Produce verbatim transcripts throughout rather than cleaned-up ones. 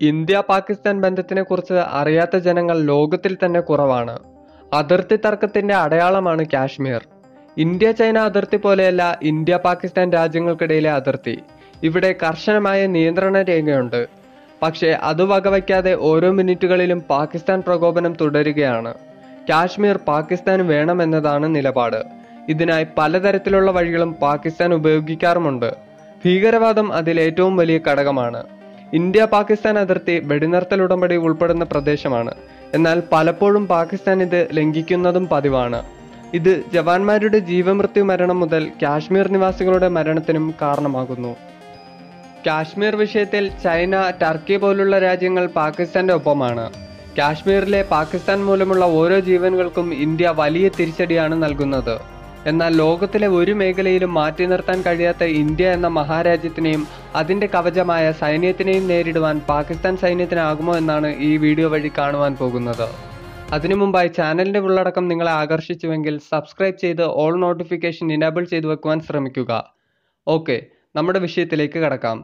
India Pakistan ബന്ധത്തിനെക്കുറിച്ച് അറിയാത്ത ജനങ്ങൾ ലോകത്തിൽ തന്നെ കുറവാണ്. അതിർത്തി തർക്കത്തിന്റെ അടയാളമാണ് കാശ്മീർ. ഇന്ത്യ ചൈന അതിർത്തി പോലെയല്ല ഇന്ത്യ പാകിസ്ഥാൻ രാജ്യങ്ങൾക്കിടയിലെ അതിർത്തി. ഇവിടെ കർശനമായ നിയന്ത്രണ രേഖയുണ്ട്. പക്ഷേ അത് വകവയ്ക്കാതെ ഓരോ മിനിറ്റുകളിലും പാകിസ്ഥാൻ പ്രകോപനം തുടരുകയാണ്. കാശ്മീർ പാകിസ്ഥാന് വേണമെന്നതാണ് നിലപാട്. ഇതിനായി പലതരത്തിലുള്ള വഴികളും പാകിസ്ഥാൻ ഉപയോഗിക്കാറുമുണ്ട്. ഭീകരവാദം അതിൽ ഏറ്റവും വലിയ ഘടകമാണ്. ഇന്ത്യ പാകിസ്ഥാൻ അതിർത്തി വെടിനിർത്തൽ ഉടമ്പടി ഉൾപ്പെടുന്ന പ്രദേശമാണ്. എന്നാൽ പലപ്പോഴും പാകിസ്ഥാൻ ഇത് ലംഘിക്കുന്നതും പതിവാണ്. ഇത് ജവാന്മാരുടെ ജീവമൃത്യു മരണം മുതൽ കാശ്മീർ നിവാസികളുടെ മരണത്തിനും കാരണമാകുന്നു. കാശ്മീർ വിഷയത്തിൽ ചൈന, ടർക്കി പോലുള്ള രാജ്യങ്ങൾ പാകിസ്ഥാന്റെ ഒപ്പമാണ്. കാശ്മീരിലെ പാകിസ്ഥാൻ മൂലമുള്ള ഓരോ ജീവനുകൾക്കും ഇന്ത്യ വലിയ തിരിച്ചടിയാണ് നൽകുന്നത്. എന്നാൽ ലോകത്തിലെ ഒരു മേഖലയിലും മാറ്റി നിർത്താൻ കഴിയാത്ത ഇന്ത്യ എന്ന മഹാരാജ്യത്തിനെയും അതിന്റെ കവചമായ സൈന്യത്തിനെയും നേരിടുവാൻ പാകിസ്ഥാൻ സൈന്യത്തിനാകുമോ എന്നാണ് ഈ വീഡിയോ വഴി കാണുവാൻ പോകുന്നത്. അതിനു മുമ്പായി ചാനലിന്റെ ഉള്ളടക്കം നിങ്ങളെ ആകർഷിച്ചുവെങ്കിൽ സബ്സ്ക്രൈബ് ചെയ്ത് ഓൾ നോട്ടിഫിക്കേഷൻ ഇനേബിൾ ചെയ്തു വെക്കുവാൻ ശ്രമിക്കുക. ഓക്കെ, നമ്മുടെ വിഷയത്തിലേക്ക് കടക്കാം.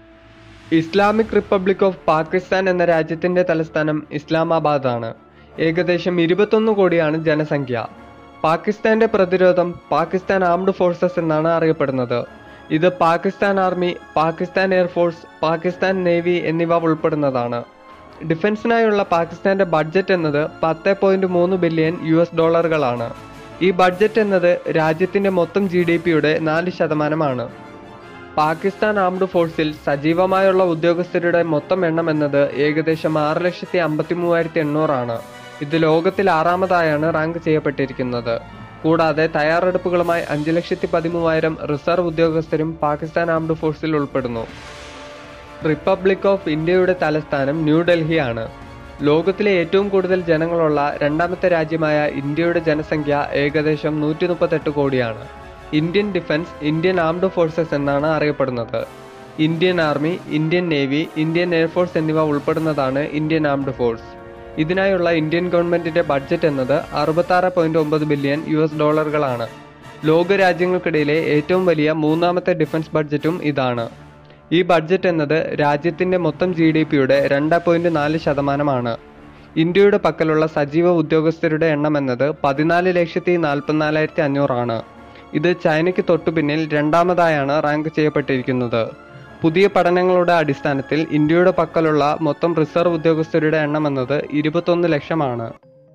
ഇസ്ലാമിക് റിപ്പബ്ലിക് ഓഫ് പാകിസ്ഥാൻ എന്ന രാജ്യത്തിന്റെ തലസ്ഥാനം ഇസ്ലാമാബാദ് ആണ്. ഏകദേശം ഇരുപത്തൊന്ന് കോടിയാണ് ജനസംഖ്യ. പാകിസ്ഥാന്റെ പ്രതിരോധം പാകിസ്ഥാൻ ആംഡ് ഫോഴ്സസ് എന്നാണ് അറിയപ്പെടുന്നത്. ഇത് Pakistan army, Pakistan air force, Pakistan navy എന്നിവ ഉൾപ്പെടുന്നതാണ്. ഡിഫൻസിനായുള്ള പാകിസ്ഥാന്റെ ബഡ്ജറ്റ് എന്നത് പത്ത് പോയിന്റ് മൂന്ന് ബില്യൺ യു എസ് ഡോളറുകളാണ്. ഈ ബഡ്ജറ്റ് എന്നത് രാജ്യത്തിന്റെ മൊത്തം ജി ഡി പിയുടെ നാല് ശതമാനമാണ്. പാകിസ്ഥാൻ ആംഡ് ഫോഴ്സിൽ സജീവമായുള്ള ഉദ്യോഗസ്ഥരുടെ മൊത്തം എണ്ണം എന്നത് ഏകദേശം ആറ് ലക്ഷത്തി അമ്പത്തി മൂവായിരത്തി എണ്ണൂറാണ്. ഇത് ലോകത്തിൽ ആറാമതായാണ് റാങ്ക് ചെയ്യപ്പെട്ടിരിക്കുന്നത്. കൂടാതെ തയ്യാറെടുപ്പുകളുമായി അഞ്ച് ലക്ഷത്തി പതിമൂവായിരം റിസർവ് ഉദ്യോഗസ്ഥരും പാകിസ്ഥാൻ ആംഡ് ഫോഴ്സിൽ ഉൾപ്പെടുന്നു. റിപ്പബ്ലിക് ഓഫ് ഇന്ത്യയുടെ തലസ്ഥാനം ന്യൂഡൽഹിയാണ്. ലോകത്തിലെ ഏറ്റവും കൂടുതൽ ജനങ്ങളുള്ള രണ്ടാമത്തെ രാജ്യമായ ഇന്ത്യയുടെ ജനസംഖ്യ ഏകദേശം നൂറ്റി മുപ്പത്തെട്ട് കോടിയാണ്. Indian defence Indian armed forces എന്നാണ് അറിയപ്പെടുന്നത്. Indian army, Indian navy, Indian air force എന്നിവ ഉൾപ്പെടുന്നതാണ് ഇന്ത്യൻ ആംഡ് ഫോഴ്സ്. ഇതിനായുള്ള ഇന്ത്യൻ ഗവൺമെന്റിന്റെ ബഡ്ജറ്റ് എന്നത് അറുപത്താറ് പോയിന്റ് ഒമ്പത് ബില്യൺ യു എസ് ഡോളറുകളാണ്. ലോക രാജ്യങ്ങൾക്കിടയിലെ ഏറ്റവും വലിയ മൂന്നാമത്തെ ഡിഫൻസ് ബഡ്ജറ്റും ഇതാണ്. ഈ ബഡ്ജറ്റ് എന്നത് രാജ്യത്തിന്റെ മൊത്തം ജി ഡി പിയുടെ രണ്ട് പോയിന്റ് നാല് ശതമാനമാണ്. ഇന്ത്യയുടെ പക്കലുള്ള സജീവ ഉദ്യോഗസ്ഥരുടെ എണ്ണം എന്നത് പതിനാല് ലക്ഷത്തി നാൽപ്പത്തിനാലായിരത്തി അഞ്ഞൂറാണ്. ഇത് ചൈനയ്ക്ക് തൊട്ടുപിന്നിൽ രണ്ടാമതായാണ് റാങ്ക് ചെയ്യപ്പെട്ടിരിക്കുന്നത്. പുതിയ പഠനങ്ങളുടെ അടിസ്ഥാനത്തിൽ ഇന്ത്യയുടെ പക്കലുള്ള മൊത്തം റിസർവ് ഉദ്യോഗസ്ഥരുടെ എണ്ണം എന്നത് ഇരുപത്തൊന്ന് ലക്ഷമാണ്.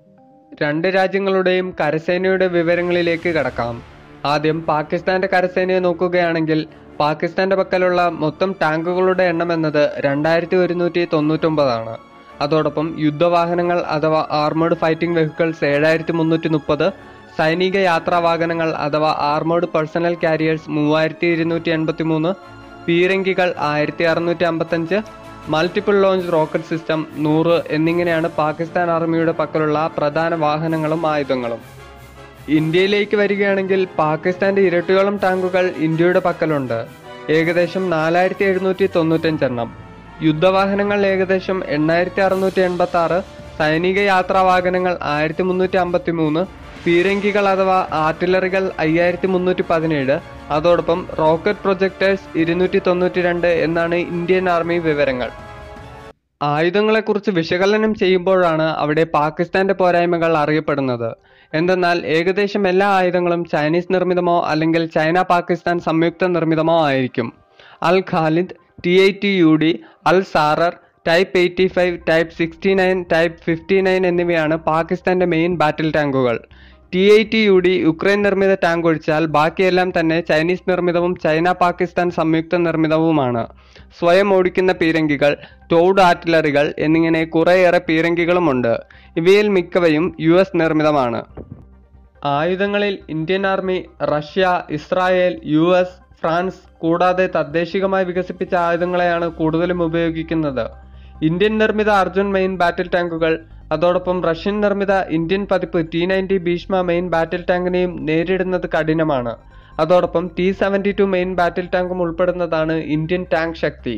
രണ്ട് രാജ്യങ്ങളുടെയും കരസേനയുടെ വിവരങ്ങളിലേക്ക് കടക്കാം. ആദ്യം പാകിസ്ഥാന്റെ കരസേനയെ നോക്കുകയാണെങ്കിൽ പാകിസ്ഥാന്റെ പക്കലുള്ള മൊത്തം ടാങ്കുകളുടെ എണ്ണം എന്നത് രണ്ടായിരത്തി ഒരുന്നൂറ്റി തൊണ്ണൂറ്റൊമ്പതാണ്. അതോടൊപ്പം യുദ്ധവാഹനങ്ങൾ അഥവാ ആർമേഡ് ഫൈറ്റിംഗ് വെഹിക്കിൾസ് ഏഴായിരത്തി മുന്നൂറ്റി മുപ്പത്, സൈനിക യാത്രാ വാഹനങ്ങൾ അഥവാ ആർമേഡ് പേഴ്സണൽ കാരിയേഴ്സ് മൂവായിരത്തി ഇരുന്നൂറ്റി എൺപത്തി മൂന്ന്, പീരങ്കികൾ ആയിരത്തി അറുന്നൂറ്റി അമ്പത്തഞ്ച്, മൾട്ടിപ്പിൾ ലോഞ്ച് റോക്കറ്റ് സിസ്റ്റം നൂറ് എന്നിങ്ങനെയാണ് പാകിസ്ഥാൻ ആർമിയുടെ പക്കലുള്ള പ്രധാന വാഹനങ്ങളും ആയുധങ്ങളും. ഇന്ത്യയിലേക്ക് വരികയാണെങ്കിൽ പാകിസ്ഥാന്റെ ഇരട്ടിയോളം ടാങ്കുകൾ ഇന്ത്യയുടെ പക്കലുണ്ട്. ഏകദേശം നാലായിരത്തി എഴുന്നൂറ്റി തൊണ്ണൂറ്റഞ്ചെണ്ണം. യുദ്ധവാഹനങ്ങൾ ഏകദേശം എണ്ണായിരത്തി അറുന്നൂറ്റി എൺപത്തി ആറ്, സൈനിക യാത്രാ വാഹനങ്ങൾ ആയിരത്തി മുന്നൂറ്റി അമ്പത്തി മൂന്ന്, പീരങ്കികൾ അഥവാ ആർട്ടിലറികൾ അയ്യായിരത്തി മുന്നൂറ്റി പതിനേഴ്, അതോടൊപ്പം റോക്കറ്റ് പ്രൊജക്ടേഴ്സ് ഇരുന്നൂറ്റി തൊണ്ണൂറ്റി രണ്ട് എന്നാണ് ഇന്ത്യൻ ആർമി വിവരങ്ങൾ. ആയുധങ്ങളെക്കുറിച്ച് വിശകലനം ചെയ്യുമ്പോഴാണ് അവിടെ പാകിസ്ഥാന്റെ പോരായ്മകൾ അറിയപ്പെടുന്നത്. എന്തെന്നാൽ ഏകദേശം എല്ലാ ആയുധങ്ങളും ചൈനീസ് നിർമ്മിതമോ അല്ലെങ്കിൽ ചൈന പാകിസ്ഥാൻ സംയുക്ത നിർമ്മിതമോ ആയിരിക്കും. Al Khalid, T eighty U D, Al Zarrar, type eighty five, type sixty nine, type fifty nine എന്നിവയാണ് പാകിസ്ഥാന്റെ മെയിൻ ബാറ്റിൽ ടാങ്കുകൾ. T eighty U D Ukraine നിർമ്മിത ടാങ്ക് ഒഴിച്ചാൽ ബാക്കിയെല്ലാം തന്നെ ചൈനീസ് നിർമ്മിതവും ചൈന പാകിസ്ഥാൻ സംയുക്ത നിർമ്മിതവുമാണ്. സ്വയം ഓടിക്കുന്ന പീരങ്കികൾ, ടോഡ് ആർട്ടിലറികൾ എന്നിങ്ങനെ കുറേയേറെ പീരങ്കികളുമുണ്ട്. ഇവയിൽ മിക്കവയും യു എസ് നിർമ്മിതമാണ്. ആയുധങ്ങളിൽ Indian army, Russia, Israel, U S, France കൂടാതെ തദ്ദേശികമായി വികസിപ്പിച്ച ആയുധങ്ങളെയാണ് കൂടുതലും ഉപയോഗിക്കുന്നത്. ഇന്ത്യൻ നിർമ്മിത അർജുൻ മെയിൻ ബാറ്റിൽ ടാങ്കുകൾ, അതോടൊപ്പം റഷ്യൻ നിർമ്മിത ഇന്ത്യൻ പതിപ്പ് T ninety Bhishma main battle ടാങ്കിനെയും നേരിടുന്നത് കഠിനമാണ്. അതോടൊപ്പം T seventy two main battle ടാങ്കും ഉൾപ്പെടുന്നതാണ് ഇന്ത്യൻ ടാങ്ക് ശക്തി.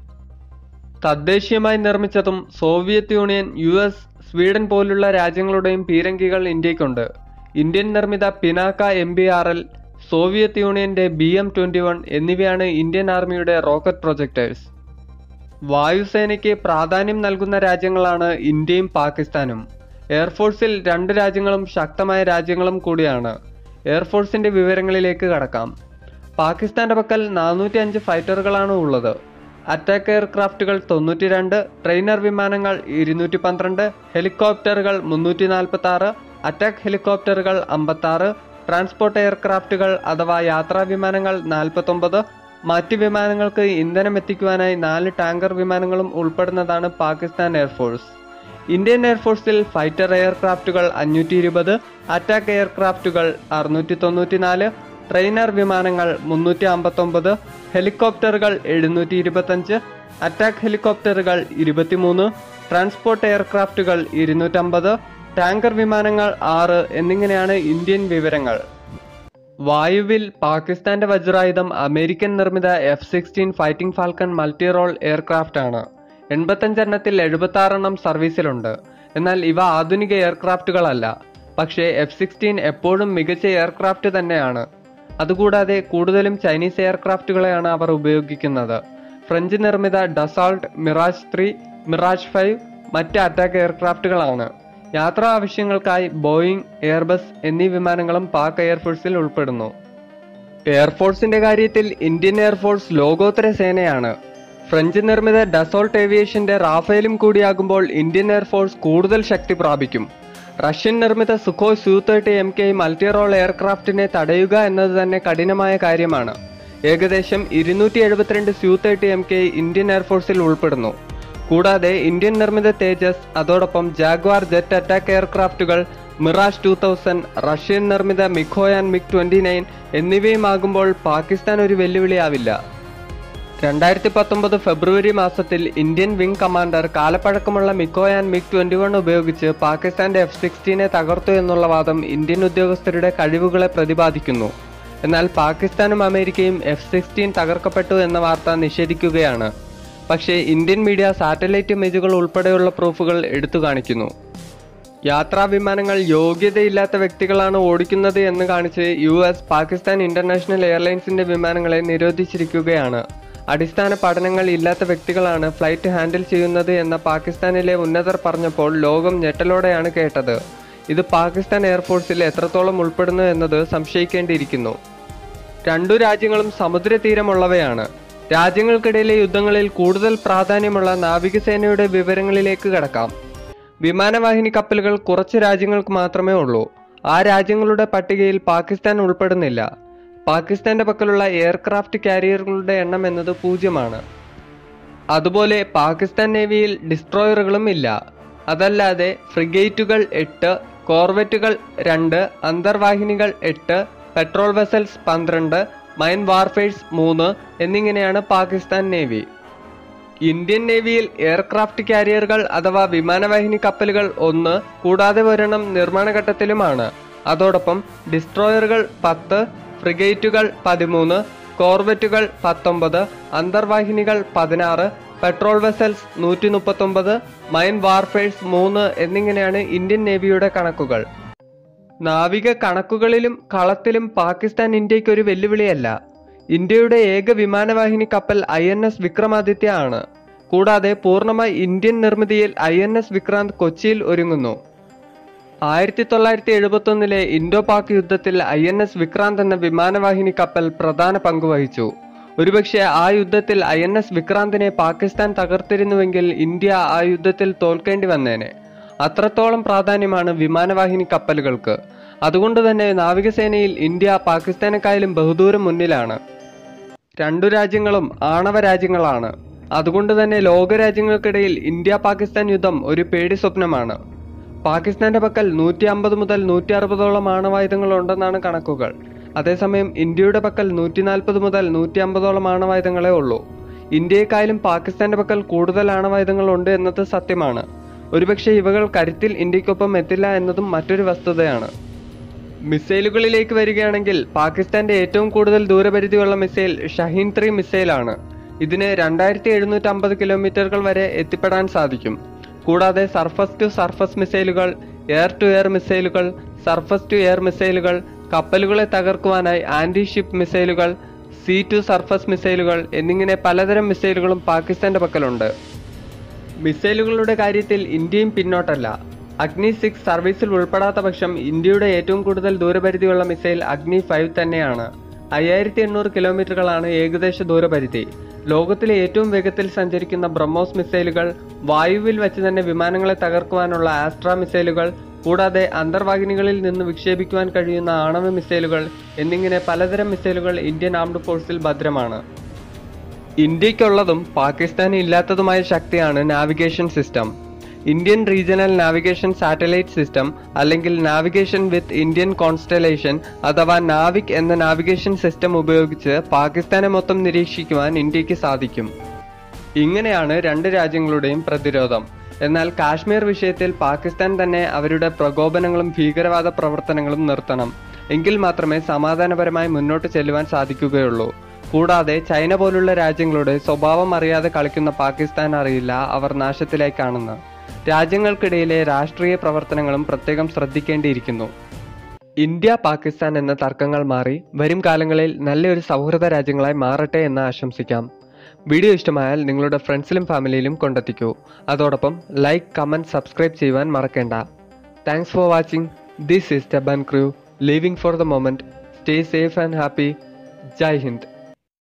തദ്ദേശീയമായി നിർമ്മിച്ചതും Soviet union, U S, Sweden പോലുള്ള രാജ്യങ്ങളുടെയും പീരങ്കികൾ ഇന്ത്യക്കുണ്ട്. ഇന്ത്യൻ നിർമ്മിത Pinaka M B R L, Soviet യൂണിയന്റെ ബി എം ട്വന്റി വൺ എന്നിവയാണ് ഇന്ത്യൻ ആർമിയുടെ റോക്കറ്റ് പ്രൊജക്ടേഴ്സ്. വായുസേനയ്ക്ക് പ്രാധാന്യം നൽകുന്ന രാജ്യങ്ങളാണ് ഇന്ത്യയും പാകിസ്ഥാനും. എയർഫോഴ്സിൽ രണ്ട് രാജ്യങ്ങളും ശക്തമായ രാജ്യങ്ങളും കൂടിയാണ്. എയർഫോഴ്സിന്റെ വിവരങ്ങളിലേക്ക് കടക്കാം. പാകിസ്ഥാന്റെ പക്കൽ നാനൂറ്റി അഞ്ച് ഫൈറ്ററുകളാണ് ഉള്ളത്. അറ്റാക്ക് എയർക്രാഫ്റ്റുകൾ തൊണ്ണൂറ്റി രണ്ട്, ട്രെയിനർ വിമാനങ്ങൾ ഇരുന്നൂറ്റി പന്ത്രണ്ട്, ഹെലികോപ്റ്ററുകൾ മുന്നൂറ്റി നാൽപ്പത്തി ആറ്, അറ്റാക്ക് ഹെലികോപ്റ്ററുകൾ അമ്പത്തി ആറ്, ട്രാൻസ്പോർട്ട് എയർക്രാഫ്റ്റുകൾ അഥവാ യാത്രാ വിമാനങ്ങൾ നാൽപ്പത്തൊമ്പത്, മറ്റ് വിമാനങ്ങൾക്ക് ഇന്ധനം എത്തിക്കുവാനായി നാല് ടാങ്കർ വിമാനങ്ങളും ഉൾപ്പെടുന്നതാണ് പാകിസ്ഥാൻ എയർഫോഴ്സ്. ഇന്ത്യൻ എയർഫോഴ്സിൽ ഫൈറ്റർ എയർക്രാഫ്റ്റുകൾ അഞ്ഞൂറ്റി ഇരുപത്, അറ്റാക്ക് എയർക്രാഫ്റ്റുകൾ അറുന്നൂറ്റി തൊണ്ണൂറ്റി നാല്, ട്രെയിനർ വിമാനങ്ങൾ മുന്നൂറ്റി അമ്പത്തൊമ്പത്, ഹെലികോപ്റ്ററുകൾ എഴുന്നൂറ്റി ഇരുപത്തഞ്ച്, അറ്റാക്ക് ഹെലികോപ്റ്ററുകൾ ഇരുപത്തിമൂന്ന്, ട്രാൻസ്പോർട്ട് എയർക്രാഫ്റ്റുകൾ ഇരുന്നൂറ്റമ്പത്, ടാങ്കർ വിമാനങ്ങൾ ആറ് എന്നിങ്ങനെയാണ് ഇന്ത്യൻ വിവരങ്ങൾ. വായുവിൽ പാകിസ്ഥാന്റെ വജ്രായുധം അമേരിക്കൻ നിർമ്മിത F sixteen fighting falcon multi role aircraft ആണ്. എൺപത്തഞ്ചെണ്ണത്തിൽ എഴുപത്തി ആറെണ്ണം സർവീസിലുണ്ട്. എന്നാൽ ഇവ ആധുനിക എയർക്രാഫ്റ്റുകളല്ല. പക്ഷേ എഫ് സിക്സ്റ്റീൻ എപ്പോഴും മികച്ച എയർക്രാഫ്റ്റ് തന്നെയാണ്. അതുകൂടാതെ കൂടുതലും ചൈനീസ് എയർക്രാഫ്റ്റുകളെയാണ് അവർ ഉപയോഗിക്കുന്നത്. ഫ്രഞ്ച് നിർമ്മിത Dassault, Mirage three, Mirage five മറ്റ് അറ്റാക്ക് എയർക്രാഫ്റ്റുകളാണ്. യാത്രാ ആവശ്യങ്ങൾക്കായി ബോയിങ്, എയർബസ് എന്നീ വിമാനങ്ങളും പാക് എയർഫോഴ്സിൽ ഉൾപ്പെടുന്നു. എയർഫോഴ്സിന്റെ കാര്യത്തിൽ ഇന്ത്യൻ എയർഫോഴ്സ് ലോകോത്തര സേനയാണ്. ഫ്രഞ്ച് നിർമ്മിത ഡസോൾട്ട് ഏവിയേഷന്റെ റാഫേലും കൂടിയാകുമ്പോൾ ഇന്ത്യൻ എയർഫോഴ്സ് കൂടുതൽ ശക്തി പ്രാപിക്കും. റഷ്യൻ നിർമ്മിത Sukhoi Su thirty M K multi role എയർക്രാഫ്റ്റിനെ തടയുക എന്നത് തന്നെ കഠിനമായ കാര്യമാണ്. ഏകദേശം ഇരുന്നൂറ്റി എഴുപത്തിരണ്ട് Su thirty M K Indian എയർഫോഴ്സിൽ ഉൾപ്പെടുന്നു. കൂടാതെ ഇന്ത്യൻ നിർമ്മിത തേജസ്, അതോടൊപ്പം ജാഗ്വാർ ജെറ്റ് അറ്റാക്ക് എയർക്രാഫ്റ്റുകൾ, മിറാഷ് ടു തൗസൻഡ്, റഷ്യൻ നിർമ്മിത Mikoyan and MiG twenty nine എന്നിവയുമാകുമ്പോൾ പാകിസ്ഥാൻ ഒരു വെല്ലുവിളിയാവില്ല. രണ്ടായിരത്തി പത്തൊമ്പത് ഫെബ്രുവരി മാസത്തിൽ ഇന്ത്യൻ വിംഗ് കമാൻഡർ കാലപ്പഴക്കമുള്ള Mikoyan and MiG twenty one ഉപയോഗിച്ച് പാകിസ്ഥാന്റെ എഫ് സിക്സ്റ്റീനെ തകർത്തു എന്നുള്ള വാദം ഇന്ത്യൻ ഉദ്യോഗസ്ഥരുടെ കഴിവുകളെ പ്രതിപാദിക്കുന്നു. എന്നാൽ പാകിസ്ഥാനും അമേരിക്കയും എഫ് സിക്സ്റ്റീൻ തകർക്കപ്പെട്ടു എന്ന വാർത്ത നിഷേധിക്കുകയാണ്. പക്ഷേ ഇന്ത്യൻ മീഡിയ സാറ്റലൈറ്റ് ഇമേജുകൾ ഉൾപ്പെടെയുള്ള പ്രൂഫുകൾ എടുത്തു കാണിക്കുന്നു. യാത്രാ വിമാനങ്ങൾ യോഗ്യതയില്ലാത്ത വ്യക്തികളാണ് ഓടിക്കുന്നത് എന്ന് കാണിച്ച് യു എസ് പാകിസ്ഥാൻ ഇന്റർനാഷണൽ എയർലൈൻസിന്റെ വിമാനങ്ങളെ നിരോധിച്ചിരിക്കുകയാണ്. അടിസ്ഥാന പഠനങ്ങൾ ഇല്ലാത്ത വ്യക്തികളാണ് ഫ്ലൈറ്റ് ഹാൻഡിൽ ചെയ്യുന്നത് എന്ന പാകിസ്ഥാനിലെ ഉന്നതർ പറഞ്ഞപ്പോൾ ലോകം ഞെട്ടലോടെയാണ് കേട്ടത്. ഇത് പാകിസ്ഥാൻ എയർഫോഴ്സിൽ എത്രത്തോളം ഉൾപ്പെടുന്നു എന്നത് സംശയിക്കേണ്ടിയിരിക്കുന്നു. രണ്ടു രാജ്യങ്ങളും സമുദ്രതീരമുള്ളവയാണ്. രാജ്യങ്ങൾക്കിടയിലെ യുദ്ധങ്ങളിൽ കൂടുതൽ പ്രാധാന്യമുള്ള നാവികസേനയുടെ വിവരങ്ങളിലേക്ക് കടക്കാം. വിമാനവാഹിനി കപ്പലുകൾ കുറച്ച് രാജ്യങ്ങൾക്ക് മാത്രമേ ഉള്ളൂ. ആ രാജ്യങ്ങളുടെ പട്ടികയിൽ പാകിസ്ഥാൻ ഉൾപ്പെടുന്നില്ല. പാകിസ്ഥാന്റെ പക്കലുള്ള എയർക്രാഫ്റ്റ് കാരിയറുകളുടെ എണ്ണം എന്നത് പൂജ്യമാണ്. അതുപോലെ പാകിസ്ഥാൻ നേവിയിൽ ഡിസ്ട്രോയറുകളും ഇല്ല. അതല്ലാതെ ഫ്രിഗേറ്റുകൾ എട്ട്, കോർവെറ്റുകൾ രണ്ട്, അന്തർവാഹിനികൾ എട്ട്, പെട്രോൾ വെസൽസ് പന്ത്രണ്ട്, മൈൻ വാർഫേഴ്സ് മൂന്ന് എന്നിങ്ങനെയാണ് പാകിസ്ഥാൻ നേവി. ഇന്ത്യൻ നേവിയിൽ എയർക്രാഫ്റ്റ് കാരിയറുകൾ അഥവാ വിമാനവാഹിനി കപ്പലുകൾ ഒന്ന്, കൂടാതെ ഒരെണ്ണം നിർമ്മാണ ഘട്ടത്തിലുമാണ്. അതോടൊപ്പം ഡിസ്ട്രോയറുകൾ പത്ത്, ഫ്രിഗേറ്റുകൾ പതിമൂന്ന്, കോർവെറ്റുകൾ പത്തൊമ്പത്, അന്തർവാഹിനികൾ പതിനാറ്, പെട്രോൾ വെസൽസ് നൂറ്റി മുപ്പത്തൊമ്പത്, മൈൻ വാർഫേഴ്സ് മൂന്ന് എന്നിങ്ങനെയാണ് ഇന്ത്യൻ നേവിയുടെ കണക്കുകൾ. നാവിക കണക്കുകളിലും കളത്തിലും പാകിസ്ഥാൻ ഇന്ത്യക്ക് ഒരു വെല്ലുവിളിയല്ല. ഇന്ത്യയുടെ ഏക വിമാനവാഹിനി കപ്പൽ ഐ എൻ എസ് വിക്രമാദിത്യ ആണ്. കൂടാതെ പൂർണ്ണമായി ഇന്ത്യൻ നിർമ്മിതിയിൽ ഐ എൻ എസ് വിക്രാന്ത് കൊച്ചിയിൽ ഒരുങ്ങുന്നു. ആയിരത്തി തൊള്ളായിരത്തി എഴുപത്തി ഒന്നിലെ ഇൻഡോ പാക് യുദ്ധത്തിൽ ഐ എൻ എസ് വിക്രാന്ത് എന്ന വിമാനവാഹിനി കപ്പൽ പ്രധാന പങ്കുവഹിച്ചു. ഒരുപക്ഷെ ആ യുദ്ധത്തിൽ ഐ എൻ എസ് വിക്രാന്തിനെ പാകിസ്ഥാൻ തകർത്തിരുന്നുവെങ്കിൽ ഇന്ത്യ ആ യുദ്ധത്തിൽ തോൽക്കേണ്ടി വന്നേനെ. അത്രത്തോളം പ്രാധാന്യമാണ് വിമാനവാഹിനി കപ്പലുകൾക്ക്. അതുകൊണ്ട് തന്നെ നാവികസേനയിൽ ഇന്ത്യ പാകിസ്ഥാനെക്കാളും ബഹുദൂരം മുന്നിലാണ്. രണ്ടു രാജ്യങ്ങളും ആണവ രാജ്യങ്ങളാണ്. അതുകൊണ്ട് തന്നെ ലോകരാജ്യങ്ങൾക്കിടയിൽ ഇന്ത്യ പാകിസ്ഥാൻ യുദ്ധം ഒരു പേടി സ്വപ്നമാണ്. പാകിസ്ഥാന്റെ പക്കൽ നൂറ്റി അമ്പത് മുതൽ നൂറ്റി അറുപതോളം ആണവായുധങ്ങൾ ഉണ്ടെന്നാണ് കണക്കുകൾ. അതേസമയം ഇന്ത്യയുടെ പക്കൽ നൂറ്റി നാൽപ്പത് മുതൽ നൂറ്റി അമ്പതോളം ആണവായുധങ്ങളേ ഉള്ളൂ. ഇന്ത്യയെക്കാളും പാകിസ്ഥാന്റെ പക്കൽ കൂടുതൽ ആണവായുധങ്ങൾ ഉണ്ട് എന്നത് സത്യമാണ്. ഒരുപക്ഷെ ഇവകൾ കരുത്തിൽ ഇന്ത്യക്കൊപ്പം എത്തില്ല എന്നതും മറ്റൊരു വസ്തുതയാണ്. മിസൈലുകളിലേക്ക് വരികയാണെങ്കിൽ പാകിസ്ഥാന്റെ ഏറ്റവും കൂടുതൽ ദൂരപരിധിയുള്ള മിസൈൽ ഷഹീൻ ത്രീ മിസൈലാണ്. ഇതിന് രണ്ടായിരത്തി എഴുന്നൂറ്റി അമ്പത് കിലോമീറ്ററുകൾ വരെ എത്തിപ്പെടാൻ സാധിക്കും. കൂടാതെ സർഫസ് ടു സർഫസ് മിസൈലുകൾ, എയർ ടു എയർ മിസൈലുകൾ, സർഫസ് ടു എയർ മിസൈലുകൾ, കപ്പലുകളെ തകർക്കുവാനായി ആന്റി ഷിപ്പ് മിസൈലുകൾ, സി ടു സർഫസ് മിസൈലുകൾ എന്നിങ്ങനെ പലതരം മിസൈലുകളും പാകിസ്ഥാന്റെ പക്കലുണ്ട്. മിസൈലുകളുടെ കാര്യത്തിൽ ഇന്ത്യയും പിന്നോട്ടല്ല. അഗ്നി സിക്സ് സർവീസിൽ ഉൾപ്പെടാത്ത പക്ഷം ഇന്ത്യയുടെ ഏറ്റവും കൂടുതൽ ദൂരപരിധിയുള്ള മിസൈൽ അഗ്നി ഫൈവ് തന്നെയാണ്. അയ്യായിരത്തി എണ്ണൂറ് കിലോമീറ്ററുകളാണ് ഏകദേശ ദൂരപരിധി. ലോകത്തിലെ ഏറ്റവും വേഗത്തിൽ സഞ്ചരിക്കുന്ന ബ്രഹ്മോസ് മിസൈലുകൾ, വായുവിൽ വെച്ച് തന്നെ വിമാനങ്ങളെ തകർക്കുവാനുള്ള ആസ്ട്ര മിസൈലുകൾ, കൂടാതെ അന്തർവാഹിനികളിൽ നിന്ന് വിക്ഷേപിക്കുവാൻ കഴിയുന്ന ആണവ മിസൈലുകൾ എന്നിങ്ങനെ പലതരം മിസൈലുകൾ ഇന്ത്യൻ ആംഡ് ഫോഴ്സിൽ ഭദ്രമാണ്. ഇന്ത്യക്കുള്ളതും പാകിസ്ഥാന് ഇല്ലാത്തതുമായ ശക്തിയാണ് navigation system. Indian regional navigation satellite system അല്ലെങ്കിൽ നാവിഗേഷൻ വിത്ത് ഇന്ത്യൻ കോൺസ്റ്റലേഷൻ അഥവാ നാവിക് എന്ന നാവിഗേഷൻ സിസ്റ്റം ഉപയോഗിച്ച് പാകിസ്ഥാനെ മൊത്തം നിരീക്ഷിക്കുവാൻ ഇന്ത്യക്ക് സാധിക്കും. ഇങ്ങനെയാണ് രണ്ട് രാജ്യങ്ങളുടെയും പ്രതിരോധം. എന്നാൽ കാശ്മീർ വിഷയത്തിൽ പാകിസ്ഥാൻ തന്നെ അവരുടെ പ്രകോപനങ്ങളും ഭീകരവാദ പ്രവർത്തനങ്ങളും നിർത്തണം. എങ്കിൽ മാത്രമേ സമാധാനപരമായി മുന്നോട്ട് ചെല്ലുവാൻ സാധിക്കുകയുള്ളൂ. കൂടാതെ ചൈന പോലുള്ള രാജ്യങ്ങളുടെ സ്വഭാവം അറിയാതെ കളിക്കുന്ന പാകിസ്ഥാൻ അറിയില്ല അവർ നാശത്തിലേക്കാണെന്ന്. രാജ്യങ്ങൾക്കിടയിലെ രാഷ്ട്രീയ പ്രവർത്തനങ്ങളും പ്രത്യേകം ശ്രദ്ധിക്കേണ്ടിയിരിക്കുന്നു. ഇന്ത്യ പാകിസ്ഥാൻ എന്ന തർക്കങ്ങൾ മാറി വരും കാലങ്ങളിൽ നല്ലൊരു സൗഹൃദ രാജ്യങ്ങളായി മാറട്ടെ എന്ന് ആശംസിക്കാം. വീഡിയോ ഇഷ്ടമായാൽ നിങ്ങളുടെ ഫ്രണ്ട്സിലും ഫാമിലിയിലും കൊണ്ടെത്തിക്കൂ. അതോടൊപ്പം ലൈക്ക്, കമന്റ്, സബ്സ്ക്രൈബ് ചെയ്യുവാൻ മറക്കേണ്ട. Thanks for watching. This is the bun crew, living for the moment. Stay safe and happy. Jai Hind.